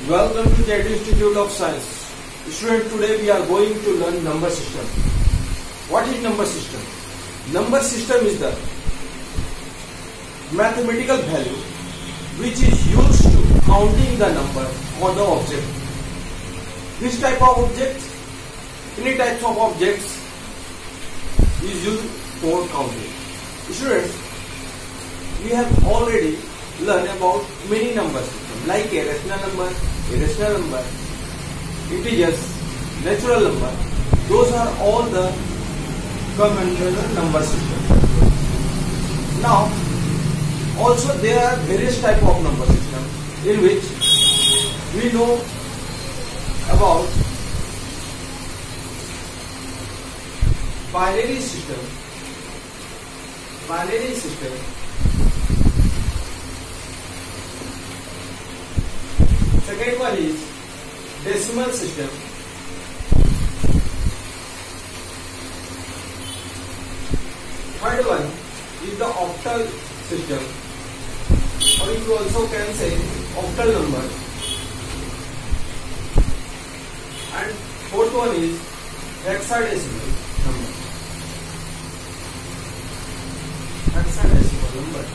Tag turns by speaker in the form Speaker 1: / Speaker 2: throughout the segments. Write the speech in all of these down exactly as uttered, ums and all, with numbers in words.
Speaker 1: Welcome to J D Institute of Science. Student, today we are going to learn number system. What is number system? Number system is the mathematical value which is used to counting the number or the object. This type of object, any types of objects is used for counting. Students, we have already learned about many number systems like a rational number, irrational number, integers, natural number. Those are all the come under the number system. Now, also there are various type of number system in which we know about binary system. Binary system. Second one is decimal system. Third one is the octal system, or you also can say octal number. And fourth one is hexadecimal number. Hexadecimal number.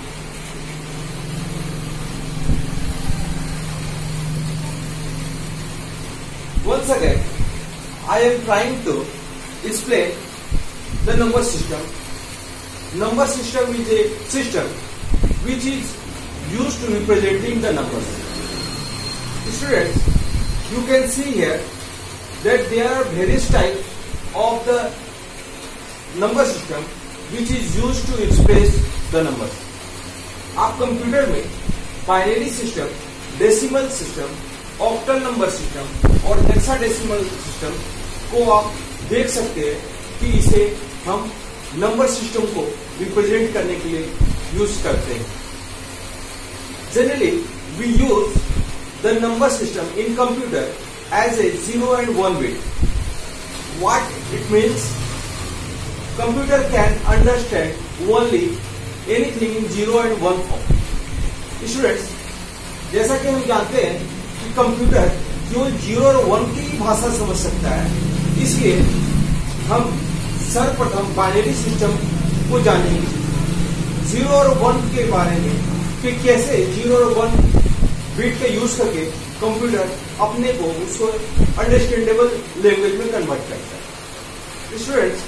Speaker 1: Once again, I am trying to explain the number system. Number system is a system which is used to representing the numbers. Students, you can see here that there are various types of the number system which is used to express the numbers. आप computer में binary system, decimal system, octal number system और hexadecimal system को आप देख सकते हैं कि इसे हम नंबर सिस्टम को रिप्रेजेंट करने के लिए यूज करते हैं. Generally we use the number system in computer as a zero and one bit. What it means, computer can understand only anything in zero and one form. Students, जैसा कि हम जानते हैं कि कंप्यूटर केवल जीरो और वन की भाषा समझ सकता है, इसलिए हम सर्वप्रथम बाइनरी सिस्टम को जानेंगे, जीरो और वन के बारे में कि कैसे जीरो और वन बिट का यूज करके कंप्यूटर अपने को उसको अंडरस्टैंडेबल लैंग्वेज में कन्वर्ट करता है. स्टूडेंट्स,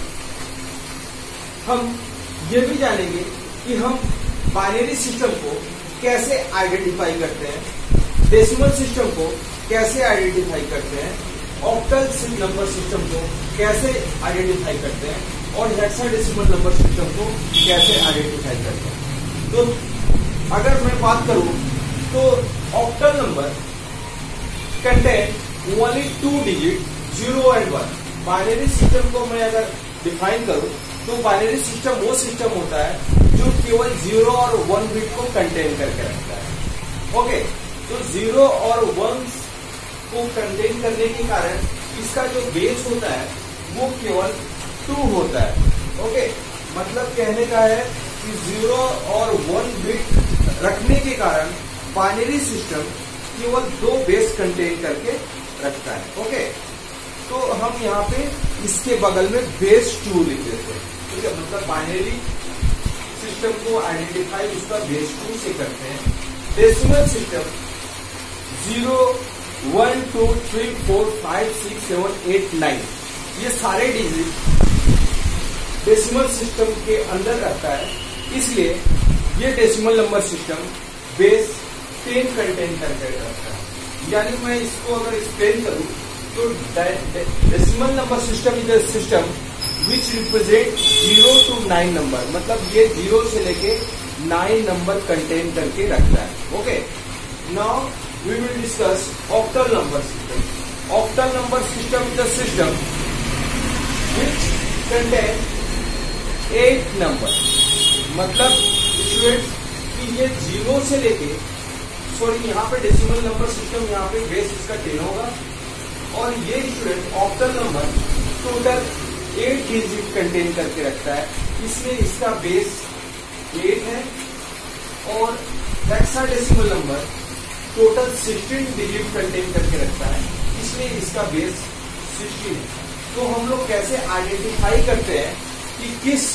Speaker 1: हम ये भी जानेंगे कि हम बाइनरी सिस्टम को कैसे आइडेंटिफाई करते हैं, डेसिमल सिस्टम को कैसे आइडेंटिफाई करते हैं, ऑक्टल नंबर सिस्टम को कैसे आइडेंटिफाई करते हैं और हेक्साडेसिमल नंबर सिस्टम को कैसे आइडेंटिफाई करते हैं. तो अगर मैं बात करूं तो octal number contain only two digit zero and one. Binary system को मैं अगर डिफाइन करूं तो बाइनरी सिस्टम वो सिस्टम होता है जो केवल जीरो और वन बिट को कंटेन करके रखता है. ओके, तो जीरो और वन को कंटेन करने के कारण इसका जो बेस होता है वो केवल टू होता है. ओके, मतलब कहने का है कि जीरो और वन बिट रखने के कारण बाइनरी सिस्टम केवल दो बेस कंटेन करके रखता है. ओके, तो हम यहाँ पे इसके बगल में बेस टू लिख देते हैं. ठीक है, मतलब बाइनरी सिस्टम को आइडेंटिफाई उसका बेस टू से करते हैं. Decimal system zero, one, two, three, four, five, six, seven, eight, nine, ये सारे डिजिट डेसिमल सिस्टम के अंदर रहता है, इसलिए ये decimal number system base ten contain करके रखता है. यानी मैं इसको अगर एक्सप्लेन करूं तो decimal number system is a system which represent zero to nine number. मतलब ये जीरो से लेके नाइन नंबर कंटेन करके रखता है. Okay, now we will discuss octal number system. Octal number system is a system which contain eight numbers. मतलब students कि ये जीरो से लेके, सॉरी यहाँ पे डेसिमल नंबर सिस्टम, यहाँ पे बेस इसका टेन होगा और ये student octal number total eight digit contain करके रखता है, इसलिए इसका बेस एट है. और hexadecimal number total sixteen digit contain करके रखता है, इसलिए इसका बेस सिक्सटीन है। तो हम लोग कैसे आइडेंटिफाई करते हैं कि किस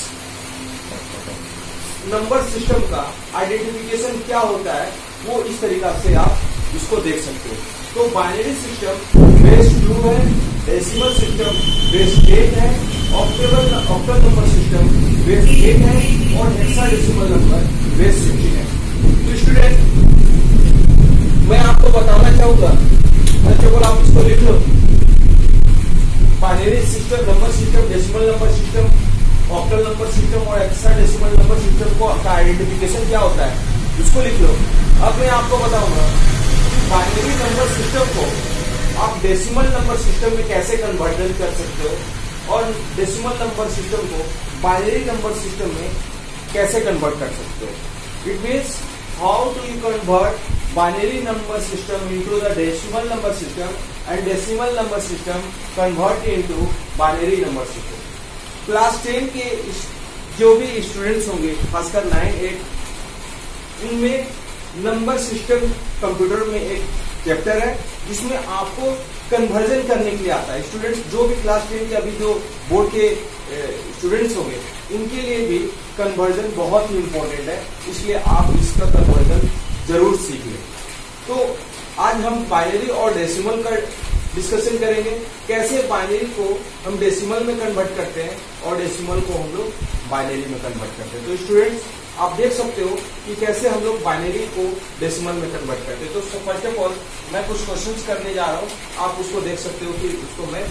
Speaker 1: नंबर सिस्टम का आइडेंटिफिकेशन क्या होता है, वो इस तरीका से आप इसको देख सकते हो। तो बाइनरी सिस्टम बेस टू है, डेसिमल सिस्टम बेस एट है, ऑक्टेबल octal number system base eight है और हेक्साडेसिमल नंबर बेस सिक्सटीन है। तो स्टूडेंट, मैं आपको बताना चाहूंगा, बच्चों आप इसको लिख लो, binary system, number system, decimal number system, octal number system और हेक्साडेसिमल नंबर सिस्टम को का आइडेंटिफिकेशन क्या होता है, इसको लिख लो। अब मैं आपको बताऊंगा बाइनरी नंबर सिस्टम को आप डेसिमल नंबर सिस्टम में कैसे कन्वर्जन कर सकते हो और डेसिमल नंबर सिस्टम को बाइनरी नंबर सिस्टम में कैसे कन्वर्ट कर सकते हो। It means how to you convert binary number system into the decimal number system and decimal number system convert into binary number system. Class ten के जो भी students होंगे, खासकर नाइन एट, इनमें नंबर सिस्टम कंप्यूटर में एक chapter है जिसमें आपको कन्वर्जन करने के लिए आता है। स्टूडेंट्स जो भी क्लास टेन के अभी जो बोर्ड के स्टूडेंट्स होंगे, इनके लिए भी कन्वर्जन बहुत ही इंपॉर्टेंट है, इसलिए आप इसका कन्वर्जन जरूर सीख लें। तो आज हम बाइनरी और डेसिमल का डिस्कशन करेंगे, कैसे बाइनरी को हम डेसिमल में कन्वर्ट करते हैं और डेसिमल को हम लोग बाइनरी में कन्वर्ट करते हैं। तो स्टूडेंट्स, आप देख सकते हो कि कैसे हम लोग बाइनरी को डेसिमल में कन्वर्ट करते हैं। तो फर्स्ट ऑफ ऑल मैं कुछ क्वेश्चंस करने जा रहा हूं, आप उसको देख सकते हो कि उसको मैं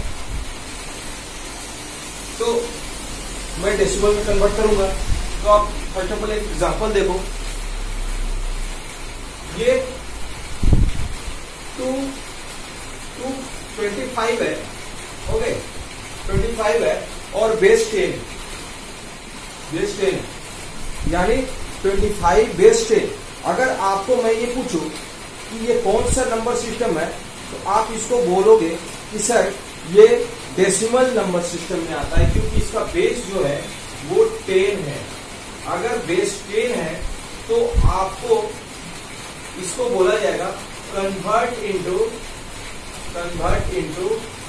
Speaker 1: तो मैं डेसिमल में कन्वर्ट करूंगा। तो आप फर्स्ट ऑफ ऑल एक एग्जांपल देखो, ये टू टू ट्वेंटी फाइव है, ओके, ट्वेंटी फाइव है और बेस टेन, बेस टेन यानी पच्चीस बेस टेन। अगर आपको मैं ये पूछूं कि ये कौन सा नंबर सिस्टम है, तो आप इसको बोलोगे कि सर ये डेसिमल नंबर सिस्टम में आता है, क्योंकि इसका बेस जो है वो टेन है। अगर बेस टेन है तो आपको इसको बोला जाएगा convert into convert into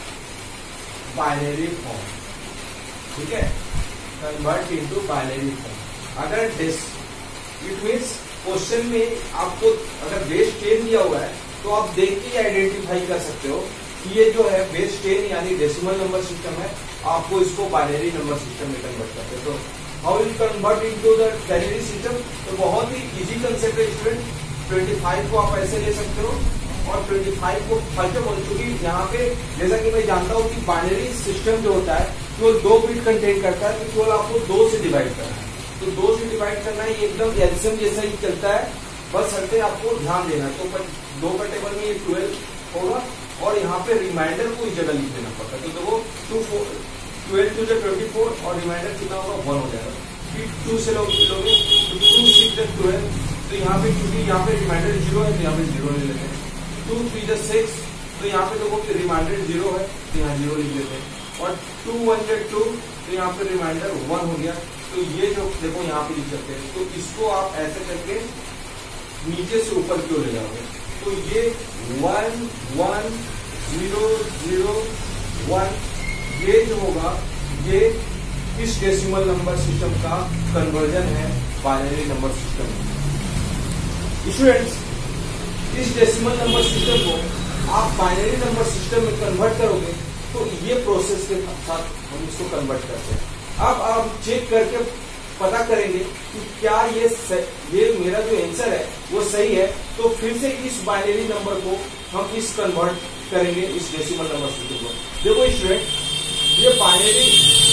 Speaker 1: binary form, ठीक है, कन्वर्ट इनटू बाइनरी फॉर्म। अगर डिस इट मीन्स क्वेश्चन में आपको अगर बेस टेन दिया हुआ है तो आप देख के आइडेंटिफाई कर सकते हो कि ये जो है बेस टेन यानी डेसिमल नंबर सिस्टम है, आपको इसको बाइनरी नंबर सिस्टम में कन्वर्ट करते हैं। तो how will convert into the binary system, तो बहुत ही इजी कंसेप्ट है स्टूडेंट। पच्चीस को आप ऐसे ले सकते हो और पच्चीस को फर्स्ट ऑफ ऑल, क्योंकि यहाँ पे जैसा कि मैं जानता हूँ कि बाइनरी सिस्टम जो होता है केवल दो बिट कंटेन करता है, तो केवल आपको दो से डिवाइड करना है। तो दो से डिवाइड करना है, एकदम एल्सियम जैसा ही चलता है, बस हल्के आपको ध्यान देना है। तो दो का टेबल में ये ट्वेल्व होगा और यहाँ पे रिमाइंडर को इस जगह लिख देना पड़ता है। तो देखो two four twelve two twenty four और रिमाइंडर कितना होगा, वन हो जाएगा। फिर टू से लोग लोगे तो टू सिक्स ट्वेल्व, तो यहाँ पे क्योंकि यहाँ पे रिमाइंडर जीरो है तो यहाँ पे जीरो ले लेते हैं। टू थ्री जै सिक्स, तो यहाँ पे देखो कि रिमाइंडर जीरो है तो यहाँ जीरो लिख लेते हैं। और टू वन जै टू, तो यहाँ पे रिमाइंडर वन हो गया, तो ये जो देखो यहाँ पे लिख सकते हैं। तो इसको आप ऐसे करके नीचे से ऊपर क्यों ले जाओगे, तो ये one one zero zero one, ये जो होगा ये इस डेसिमल नंबर सिस्टम का कन्वर्जन है बाइनरी नंबर सिस्टम में। स्टूडेंट्स, इस डेसिमल नंबर सिस्टम को आप बाइनरी नंबर सिस्टम में कन्वर्ट करोगे तो ये प्रोसेस के साथ हम इसको कन्वर्ट करते हैं। अब आप चेक करके पता करेंगे कि क्या ये ये मेरा जो आंसर है वो सही है, तो फिर से इस बाइनरी नंबर को हम इस कन्वर्ट करेंगे इस डेसिमल नंबर सिस्टम को। देखो स्टूडेंट, ये बाइनरी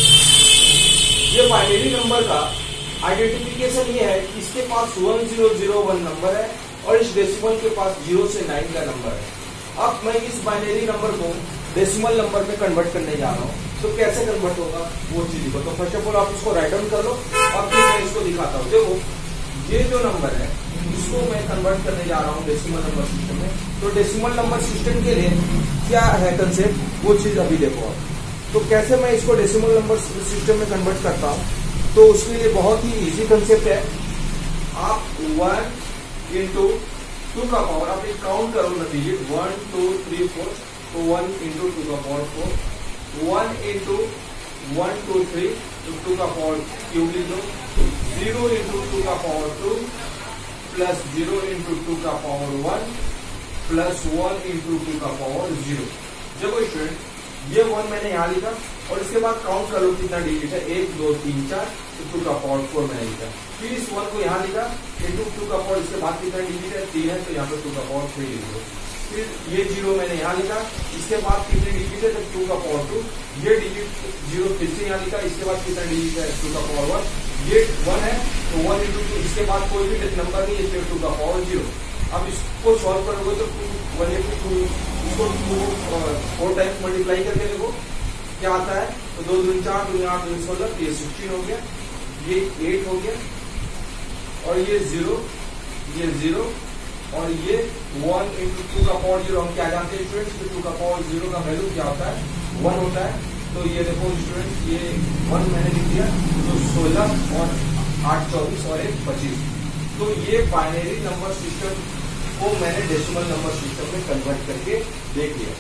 Speaker 1: ये बाइनरी नंबर का आइडेंटिफिकेशन ये है कि इसके पास one zero zero one number है और इस डेसिमल के पास जीरो से नाइन का नंबर है। अब मैं इस बाइनरी नंबर को डेसिमल नंबर में कन्वर्ट करने जा रहा हूँ, तो कैसे कन्वर्ट होगा वो चीज देखो। तो फर्स्ट ऑफ ऑल आप इसको राइट डाउन कर लो, अब फिर मैं इसको दिखाता हूँ। देखो ये जो नंबर है इसको मैं कन्वर्ट करने जा रहा हूँ डेसिमल नंबर सिस्टम में। तो डेसिमल नंबर सिस्टम के लिए क्या है कंसेप्ट, वो चीज अभी देखो आप। तो कैसे मैं इसको डेसिमल नंबर सिस्टम में कन्वर्ट करता हूँ, तो उसके लिए बहुत ही इजी कंसेप्ट है। आप वन इंटू टू का पावर, आप एक काउंट करो ना digit, one two three four, तो वन इंटू टू का power four, one into one two three, तो टू का पावर क्यूब लिख दो, जीरो इंटू टू का power two, plus zero into two का power one, plus one into two का power zero. देखो स्टूडेंट, ये वन मैंने यहाँ लिखा और इसके बाद काउंट करो कितना डिजिट है, एक दो तीन चार, तो टू का पावर फोर मैंने लिखा, फिर इस वन को यहाँ लिखा, इंटू टू का पावर, इसके बाद कितना डिजिट है, तीन है, तो यहाँ पे टू का पावर थ्री लिख दो, फिर ये जीरो मैंने यहाँ लिखा, इसके बाद कितने डिजिट है, तो टू का पावर टू, ये डिजिट जीरो फिर से यहाँ लिखा, इसके बाद कितना डिजिट है, टू का पावर वन, ये वन है, तो वन इंटू टू, इसके बाद कोई भी नंबर नहीं है, इसलिए टू का पावर जीरो। अब इसको सॉल्व करोगे तो टू वन इंटू टू, इसको टू फोर टाइम्स मल्टीप्लाई करके देखो क्या आता है, तो दो दूनी चार, दूनी आठ, दूनी सोलह, ये सिक्सटीन हो गया, ये एट हो गया, और ये जीरो, ये जीरो, और ये वन इंटू टू का पावर जीरो। हम क्या जानते हैं स्टूडेंट्स, टू का पावर जीरो का वैल्यू क्या होता है, वन होता है। तो ये देखो स्टूडेंट्स, ये वन मैंने लिख दिया, तो सोलह और आठ चौबीस और एक पच्चीस। तो ये बाइनरी नंबर सिस्टम को मैंने डेसिमल नंबर सिस्टम में कन्वर्ट करके देख लिया।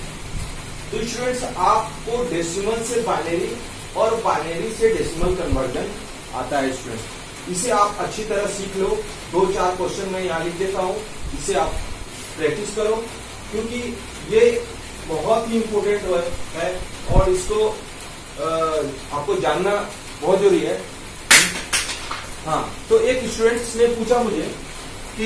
Speaker 1: तो स्टूडेंट्स, आपको डेसिमल से बाइनरी और बाइनरी से डेसिमल कन्वर्जन आता है स्टूडेंट्स। इसे आप अच्छी तरह सीख लो, दो चार क्वेश्चन मैं यहाँ लिख देता हूँ, इसे आप प्रैक्टिस करो, क्योंकि ये बहुत ही इम्पोर्टेंट है और इसको आ, आपको जानना बहुत जरूरी है। हाँ, तो एक स्टूडेंट्स ने पूछा मुझे कि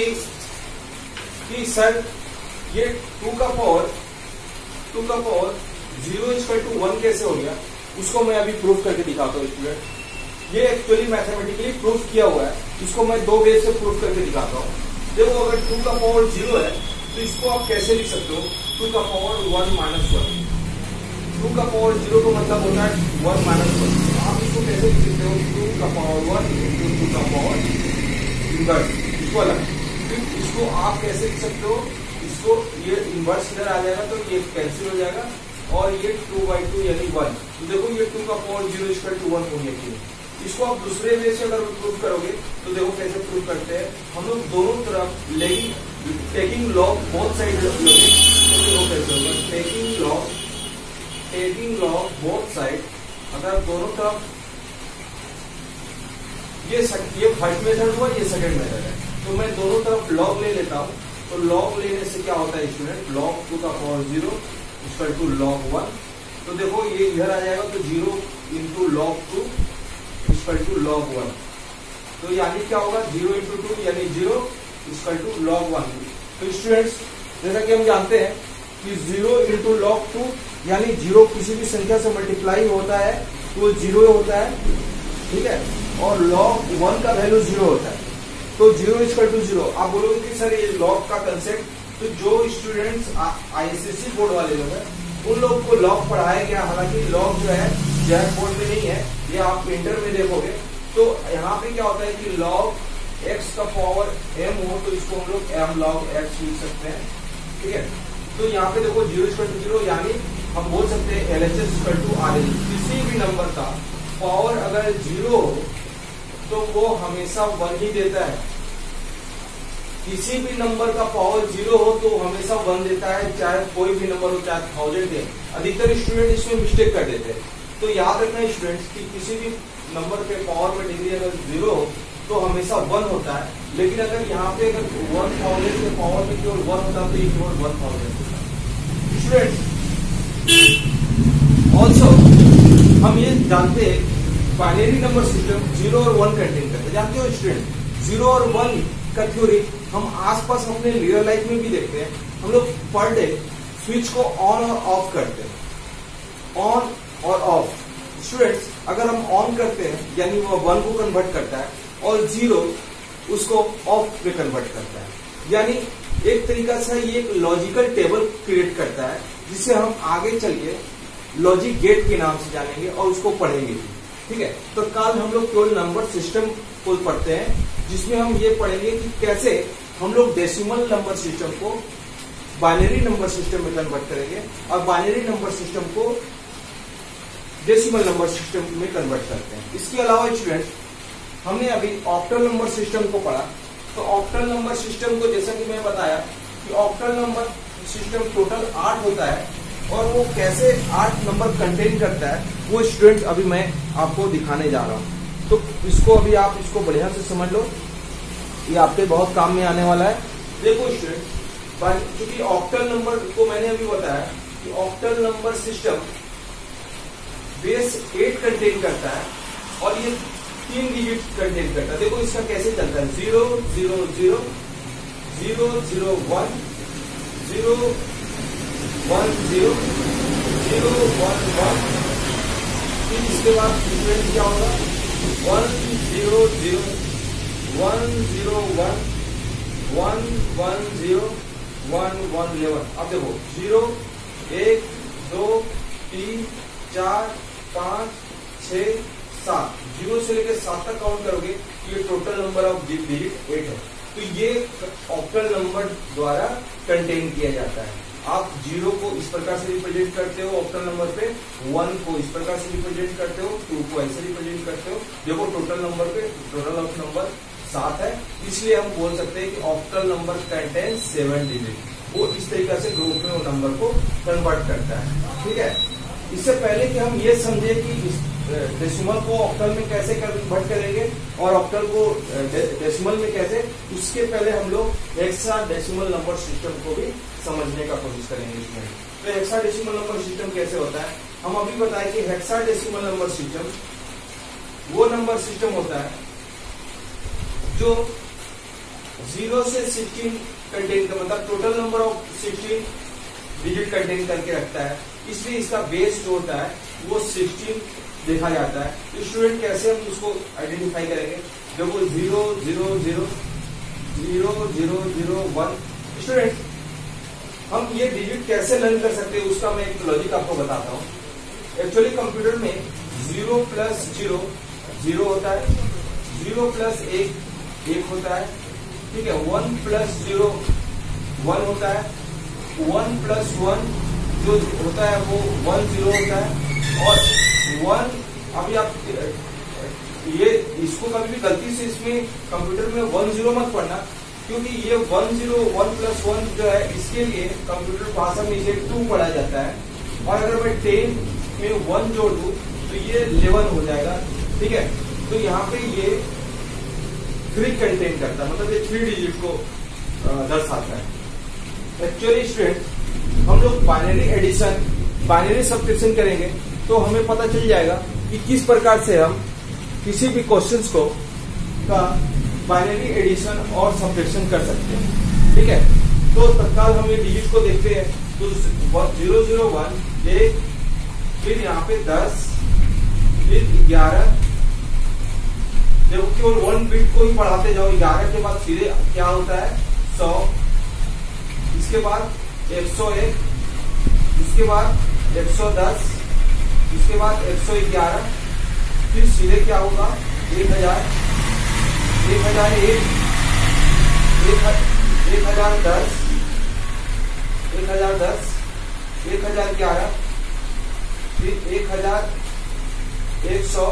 Speaker 1: कि सर ये टू का पावर टू का power zero equal to one कैसे हो गया, उसको मैं अभी प्रूफ करके दिखाता हूँ स्टूडेंट। ये एक्चुअली मैथमेटिकली प्रूफ किया हुआ है, इसको मैं दो वे से प्रूफ करके दिखाता हूँ। देखो, अगर टू का पावर जीरो है तो इसको आप कैसे लिख सकते हो, टू का power one minus one. Two का पावर जीरो का मतलब होता है वन माइनस वन। आप इसको कैसे लिख सकते हो, टू का पावर वन इंटू टू का पावर इनवर्स, इसको अलग। फिर इसको आप कैसे लिख सकते हो, इसको ये इनवर्स इधर आ जाएगा तो ये कैंसिल हो जाएगा, और ये टू बाई टू यानी वन। तो देखो, ये टू का power zero equal to one हो गया। इसको आप दूसरे वे से अगर प्रूव करोगे तो देखो कैसे प्रूव करते हैं हम लोग, दोनों तरफ लेकिन टेकिंग लॉग बोथ साइड लोगे, तो देखो कैसे होगा, taking log taking log both side, अगर दोनों तरफ, ये ये फर्स्ट मेथड हुआ, ये सेकंड मेथड है, तो मैं दोनों तरफ लॉग ले लेता हूँ। तो लॉग लेने से क्या होता है स्टूडेंट, लॉग टू का power zero equal to log one. तो देखो ये इधर आ जाएगा, तो zero into log two equal to log one. तो यानी क्या होगा, जीरो इंटू टू यानी zero equal to log one. तो स्टूडेंट्स, जैसा कि हम जानते हैं कि जीरो इंटू लॉग टू यानी जीरो किसी भी संख्या से मल्टीप्लाई होता है तो वो जीरो होता है, ठीक है, और लॉग वन का वैल्यू जीरो होता है, तो जीरो इक्वल टू जीरो। आप बोलोगे कि सर ये लॉग का कंसेप्ट, तो जो स्टूडेंट्स आईएसएससी बोर्ड वाले लोग हैं उन लोग को लॉग पढ़ाया गया, हालांकि लॉग जो है जैक बोर्ड में नहीं है, ये आप इंटर में देखोगे। तो यहाँ पे क्या होता है कि लॉग एक्स का पावर एम हो तो इसको हम लोग एम लॉग एक्स लिख सकते हैं, ठीक है। तो यहाँ पे देखो जीरो इक्वल टू जीरो, यानी हम बोल सकते हैं L H S equal to R H. किसी भी नंबर का पावर अगर जीरो हो तो वो हमेशा वन ही देता है। किसी भी नंबर का पावर जीरो हो तो हमेशा वन देता है, चाहे कोई भी नंबर हो, चाहे थाउजेंड है। अधिकतर स्टूडेंट इसमें मिस्टेक कर देते हैं। तो याद रखना स्टूडेंट्स कि किसी भी नंबर के पावर में डिग्री अगर जीरो हो तो हमेशा वन होता है, लेकिन अगर यहाँ पे अगर वन थाउजेंड के पावर में केवल वन होता है तो ये केवल वन थाउजेंड होता है। स्टूडेंट्स, ऑल्सो हम ये जानते हैं बाइनरी नंबर सिस्टम जीरो और वन कंटेन करते हैं। जानते हो स्टूडेंट, जीरो और वन का थ्योरी हम आसपास अपने रियल लाइफ में भी देखते हैं। हम लोग पर डे स्विच को ऑन और ऑफ करते हैं, ऑन और ऑफ। स्टूडेंट्स, अगर हम ऑन करते हैं यानी वो वन को कन्वर्ट करता है और जीरो उसको ऑफ पे कन्वर्ट करता है, यानी एक तरीका से ये एक लॉजिकल टेबल क्रिएट करता है जिसे हम आगे चल के लॉजिक गेट के नाम से जानेंगे और उसको पढ़ेंगे, ठीक है। तो कल हम लोग केवल नंबर सिस्टम को पढ़ते हैं, जिसमें हम ये पढ़ेंगे कि कैसे हम लोग डेसिमल नंबर सिस्टम को बाइनरी नंबर सिस्टम में कन्वर्ट करेंगे और बाइनरी नंबर सिस्टम को डेसिमल नंबर सिस्टम में कन्वर्ट करते हैं। इसके अलावा स्टूडेंट, हमने अभी ऑक्टल नंबर सिस्टम को पढ़ा, तो ऑक्टल नंबर सिस्टम को जैसा कि मैं बताया कि ऑक्टल नंबर सिस्टम टोटल आठ होता है और वो कैसे आठ नंबर कंटेन करता है वो स्टूडेंट अभी मैं आपको दिखाने जा रहा हूँ। तो इसको अभी आप इसको बढ़िया से समझ लो, ये आपके बहुत काम में आने वाला है। देखो स्टूडेंट, क्योंकि ऑक्टल नंबर को मैंने अभी बताया कि octal number system base eight contain करता है और ये तीन डिजिट कंटेन करता है। देखो इसका कैसे चलता है, zero zero zero zero zero one zero one zero zero one one. फिर इसके बाद स्टूडेंट क्या होगा, one zero zero one zero one one one zero one one eleven. अब देखो जीरो एक दो तीन चार पाँच छः सात, जीरो से लेकर सात तक काउंट करोगे ये total number of digit eight है। तो ये ऑक्टल नंबर द्वारा कंटेन किया जाता है। आप जीरो को इस प्रकार से रिप्रेजेंट करते हो ऑक्टल नंबर पे, वन को इस प्रकार से रिप्रेजेंट करते हो, टू को ऐसे रिप्रेजेंट करते हो। देखो टोटल नंबर पे टोटल ऑफ नंबर सात है, इसलिए हम बोल सकते हैं कि octal number contain seven digit. वो इस तरीके से ग्रुप में वो नंबर को कन्वर्ट करता है। ठीक है, इससे पहले कि हम ये समझे कि डेसिमल को ऑक्टल में कैसे कन्वर्ट करेंगे और ऑक्टल को डेसिमल में कैसे, उसके पहले हम लोग हेक्साडेसिमल नंबर सिस्टम को भी समझने का कोशिश करेंगे इसमें। तो हेक्साडेसिमल नंबर सिस्टम कैसे होता है, हम अभी बताएं कि हेक्साडेसिमल नंबर सिस्टम वो नंबर सिस्टम होता है जो जीरो से सिक्सटीन कंटेन का मतलब total number of sixteen digit contain करके रखता है, इसलिए इसका बेस जो होता है वो सिक्सटीन देखा जाता है। तो स्टूडेंट कैसे हम उसको आइडेंटिफाई करेंगे, जब वो zero zero zero zero zero zero one. Student हम ये डिजिट कैसे लर्न कर सकते हैं उसका मैं एक लॉजिक आपको बताता हूँ। एक्चुअली कंप्यूटर में जीरो प्लस जीरो जीरो होता है, जीरो प्लस एक एक होता है, ठीक है। वन प्लस जीरो वन होता है, वन प्लस वन जो होता है वो वन जीरो होता है। और वन अभी आप ये इसको कभी भी गलती से इसमें कंप्यूटर में वन जीरो मत पढ़ना, क्योंकि ये one zero one plus one जो है इसके लिए कंप्यूटर भाषा में इसे टू पढ़ा जाता है। और अगर मैं टेन में वन जोड़ दूं तो ये इलेवन हो जाएगा, ठीक है। तो यहाँ पे ये थ्री कंटेन करता है, मतलब ये थ्री डिजिट को दर्शाता है। एक्चुअली स्टूडेंट हम लोग बाइनरी एडिशन बाइनरी सब्ट्रैक्शन करेंगे तो हमें पता चल जाएगा कि किस प्रकार से हम किसी भी क्वेश्चंस को का बाइनरी एडिशन और सब्ट्रैक्शन कर सकते हैं, ठीक है। तो तत्काल हम ये डिजिट को देखते हैं, तो जीरो जीरो वन एक, फिर यहाँ पे दस, फिर ग्यारह। देखो केवल वन बिट को ही बढ़ाते जाओ, ग्यारह के बाद सीधे क्या होता है सौ, इसके बाद एक सौ एक, इसके बाद एक सौ दस, इसके बाद एक सौ ग्यारह, फिर सीधे क्या होगा एक हजार, एक हजार एक, एक हजार दस, एक हजार दस, एक हजार ग्यारह, फिर एक हजार एक सौ,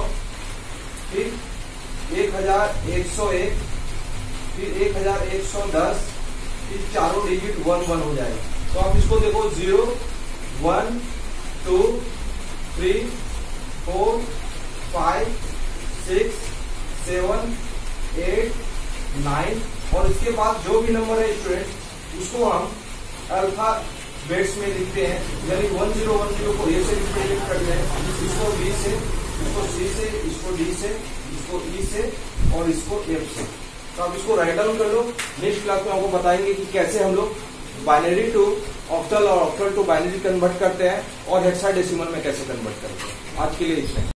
Speaker 1: फिर एक हजार एक सौ एक, फिर एक हजार एक सौ दस, फिर चारों डिजिट वन वन हो जाएगा। तो आप इसको देखो zero one two three four five six seven eight nine, और इसके बाद जो भी नंबर है स्टूडेंट उसको हम अल्फा बेट्स में लिखते हैं, यानी वन जीरो वन जीरो को ए से रिप्रेजेंट करते हैं, इसको बी से, इसको सी से, इसको डी से, इसको ई से और इसको एफ से। तो आप इसको राइट डाउन कर लो। नेक्स्ट क्लास में आपको बताएंगे कि कैसे हम लोग बाइनरी टू ऑक्टल और ऑक्टल टू बाइनरी कन्वर्ट करते हैं और हेक्साडेसिमल में कैसे कन्वर्ट करते हैं। आज के लिए इतना।